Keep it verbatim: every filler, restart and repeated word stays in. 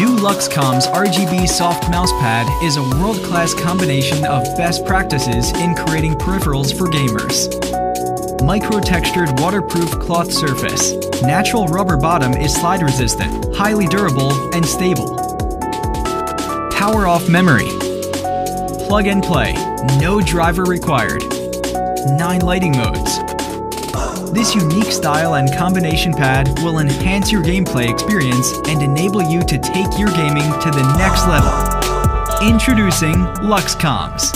new Luxcom's R G B soft mousepad is a world-class combination of best practices in creating peripherals for gamers. Micro-textured waterproof cloth surface. Natural rubber bottom is slide-resistant, highly durable, and stable. Power-off memory. Plug and play. No driver required. Nine lighting modes. This unique style and combination pad will enhance your gameplay experience and enable you to take your gaming to the next level. Introducing Luxcoms.